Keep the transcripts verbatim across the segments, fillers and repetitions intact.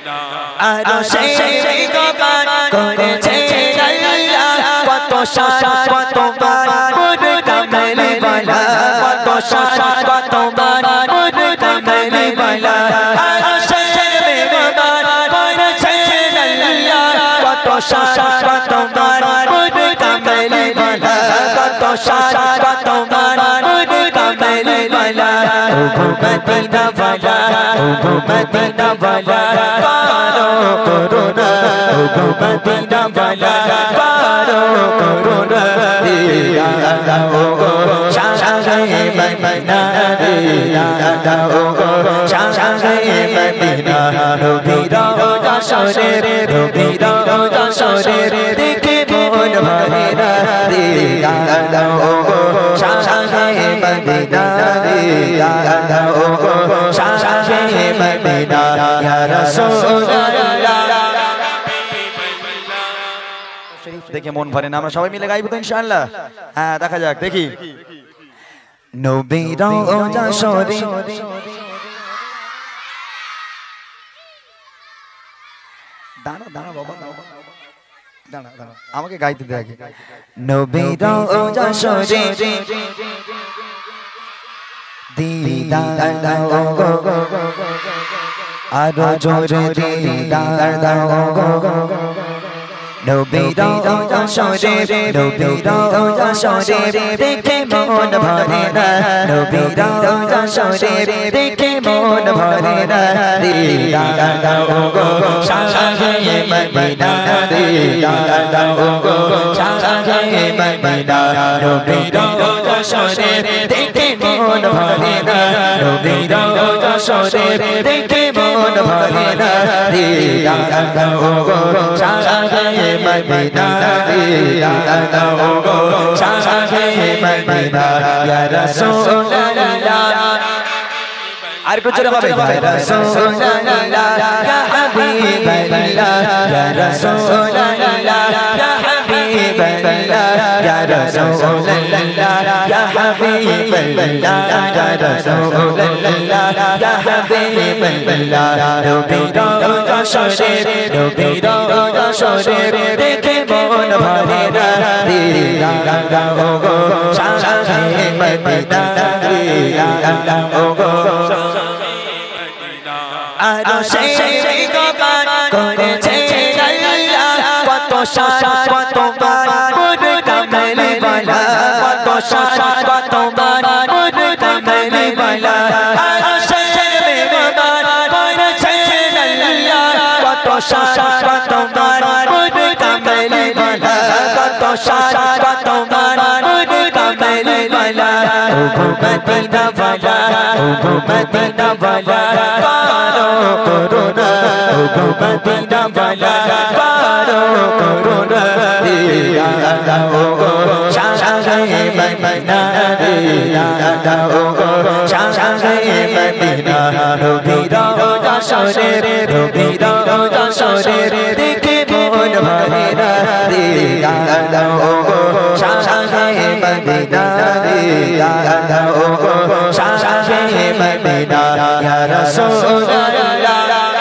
আরশে মেঘবান করেছে আল্লাহ কত শান কত মান নূর কামলি ওয়ালা কত শান কত মান নূর কামলি ওয়ালা আরশে মেঘবান করেছে আল্লাহ কত শান কত মান নূর কামলি ওয়ালা কত শান কত মান নূর কামলি ওয়ালা ও মদিনা ওয়ালা ও মদিনা ওয়ালা পারো করুণা ও মদিনা ওয়ালা পারো করুণা দিলা দাও গো শাহে মদিনা দিলা দাও গো শাহে মদিনা নবীর দশরে নবীর দশরে দেখে মন ভরে না দিলা দাও গো শাহে মদিনা দিলা দাও গো শাহে মদিনা ইয়া রাসূলুল্লাহ দেখে মন ভরে না আমরা সবাই মিলে গাইবো তো ইনশাআল্লাহ হ্যাঁ দেখা যাক দেখি নবীর দশরে দাঁড়া দাঁড়া বাবা দাঁড়া দাঁড়া আমাকে গাইতে দে আগে নবীর দশরে দিদার দাও গো আরো জোরে দিদার দাও গো নবীর দশরে নবীর দশরে দেখে মন ভরে না নবীর দশরে দেখে মন ভরে না দিদার দাও গো শাহে মদিনা দিদার দাও গো শাহে মদিনা নবীর দশরে দেখে মন ভরে না নবীর দশরে দেখে মন ভরে না দিদার দাও গো শাহে মদিনা দিদার দাও গো শাহে মদিনা ইয়া রাসূলুল্লাহ আর একটু জোরে হবে ইয়া রাসূলুল্লাহ ইয়া হাবিবাল্লাহ ইয়া রাসূলুল্লাহ ইয়া হাবিবাল্লাহ ইয়া রাসূলুল্লাহ ইয়া হাবিবাল্লাহ ইয়া রাসূলুল্লাহ ইয়া হাবিবাল্লাহ নবীর দশরে নবীর দশরে দেখে মন ভরে না দিদার দাও গো শাহে মদিনা দিদার দাও গো আরশে মেঘবান করেছে আল্লাহ কত শান কত মান নূর কামলি ওয়ালা কত শান কত মান নূর কামলি ওয়ালা আরশে মেঘবান করেছে আল্লাহ কত শান কত মান নূর কামলি ওয়ালা কত শান কত মান নূর কামলি ওয়ালা ও মদিনা ওয়ালা ও মদিনা ওয়ালা পারো করুণা ও মদিনা ওয়ালা পারো করুণা দিলা দাও গো শাহে মদিনা দিলা দাও গো শাহে মদিনা নবীর দশরে নবীর দশরে দেখে মন ভরে না দিলা দাও গো শাহে মদিনা দিলা দাও গো শাহে মদিনা ইয়া রাসূলুল্লাহ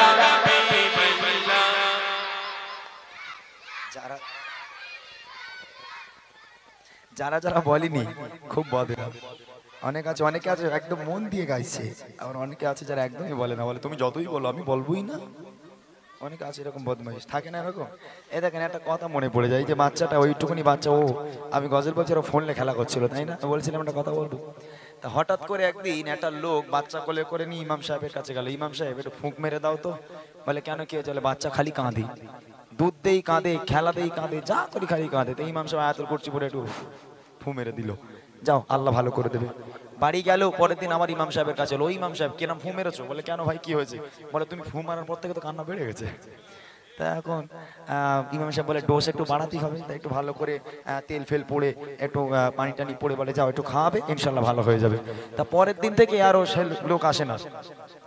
যারা যারা বলেনি খুব বদরা অনেক আছে অনেকে আছে একদম মন দিয়ে গাইছে আর অনেকে আছে যারা একদমই বলে না বলে তুমি যতই বলো আমি বলবোই না অনেকে আছে এরকম বদমাইশ থাকে না এরকম এ দেখেন একটা কথা মনে পড়ে যায় যে বাচ্চাটা ওইটুকুনি বাচ্চা ও আমি গজল বলছি ওরা ফোনে খেলা করছিল তাই না বলছিলাম একটা কথা বলবো তা হঠাৎ করে একদিন একটা লোক বাচ্চা কোলে করে নিয়ে ইমাম সাহেবের কাছে গেল ইমাম সাহেব একটু ফুঁক মেরে দাও তো বলে কেন কি হয়েছে বাচ্চা খালি কাঁদে দুধ দেই কাঁদে খেলা দেই কাঁদে যা করি খালি কাঁদে তো ইমাম সাহেব আয়াতুল কুরসি পড়ে একটু ফু মেরে দিল যাও আল্লাহ ভালো করে দেবে বাড়ি গেল পরের দিন আমার ইমাম সাহেবের কাছে এলো ওই ইমাম সাহেব কেন ফু মেরেছো বলে কেন ভাই কি হয়েছে বলে তুমি ফু মারার পর থেকে তো কান্না বেড়ে গেছে তা এখন ইমাম সাহেব বলে ডোজ একটু বাড়াতেই হবে তাই একটু ভালো করে তেল ফেল পড়ে একটু পানি টানি পড়ে বলে যাও একটু খাওয়াবে ইনশাল্লাহ ভালো হয়ে যাবে তা পরের দিন থেকে আরো সে লোক আসে না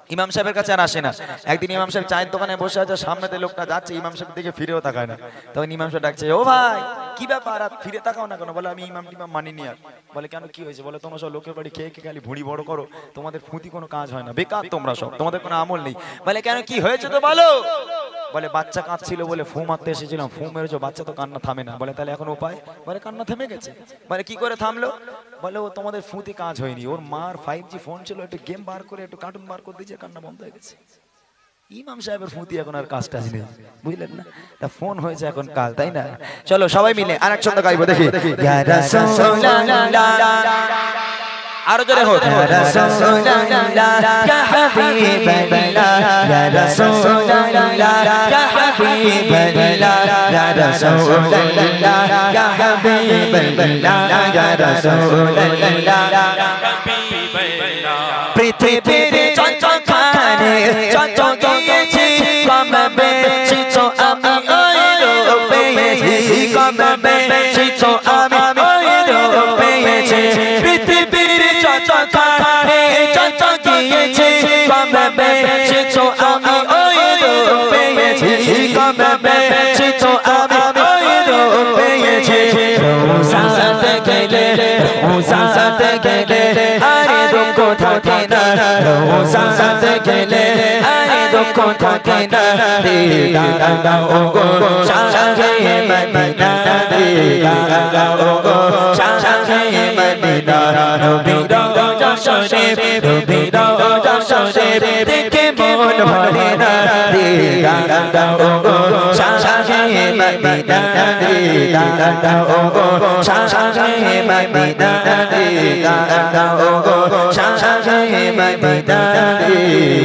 ইমাম সাহেবের কাছে আর আসে না। একদিন ইমাম সাহেব চায়ের দোকানে বসে আছে, সামনেতে লোকটা যাচ্ছে, ইমাম সাহেব দিকে ফিরেও তাকায় না। তখন ইমাম সাহেব ডাকছে, ও ভাই কি ব্যাপার, আর ফিরে তাকাও না কেন? বলে আমি ইমাম টিমাম মানিনি আর। বলে কেন, কি হয়েছে? বলে তোমরা সব লোকের বাড়ি খেয়ে খেয়ে খালি ভুঁড়ি বড় করো, তোমাদের ফুটি কোনো কাজ হয় না, বেকার তোমরা সব, তোমাদের কোনো আমল নেই। বলে কেন, কি হয়েছে তো বলো। বলে বাচ্চা কাঁদছিল বলে ফু মারতে এসেছিলাম, ফু মেরেছো, বাচ্চা তো কান্না থামে না। বলে তাহলে এখন উপায়? বলে কান্না থেমে গেছে। বলে কি করে থামলো? বলে ও তোমাদের ফুতে কাজ হয়নি, ওর মার ফাইভ জি ফোন ছিল, একটু গেম বার করে একটু কার্টুন বার করে দিয়েছে, কান্না বন্ধ হয়ে গেছে। ইমাম সাহেবের ফুতি এখন আর কাজ টাজ নেই, বুঝলেন না? তা ফোন হয়েছে এখন কাল, তাই না? চলো সবাই মিলে আর এক ছন্দ গাইবো, দেখি। ইয়া রাসূলুল্লাহ, আরো জোরে হোক। ইয়া রাসূলুল্লাহ ইয়া হাবিবাল্লাহ, ইয়া রাসূলুল্লাহ ইয়া হাবিবাল্লাহ, ইয়া রাসূলুল্লাহ ইয়া হাবিবাল্লাহ, ইয়া রাসূলুল্লাহ ইয়া হাবিবাল্লাহ। পৃথিবীর চঞ্চলখানে চঞ্চল গিয়েছি, কমে বেশি তো আমি ওই রূপ পেয়েছি, কমে বেশি তো আমি ওই রূপ পেয়েছি। পৃথিবীর চঞ্চলখানে চঞ্চল গিয়েছি, কমে বেশি তো আমি ওই রূপ পেয়েছি, কমে বেশি তো আমি ওই রূপ পেয়েছি। রোজাতে গেলে রোজাতে গেলে আরে দুঃখ থাকে না, রোজাতে গেলে আরে দুঃখ থাকে না। দিদা গাও গো শাহে মদিনা, দিদা গাও গো শাহে মদিনা। নবী রওজা শরীফ, নবী রওজা শরীফ দেখে মন ভরে না। দিদা গাও গো শাহে মদিনা, দিদা গাও গো শাহে মদিনা, দিদা গাও গো শাহে মদিনা।